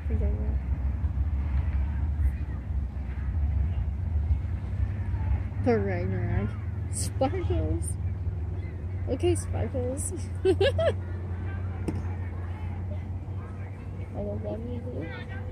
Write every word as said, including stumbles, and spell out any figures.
The Ragnarok. Sparkles. Okay, Sparkles. I love that music.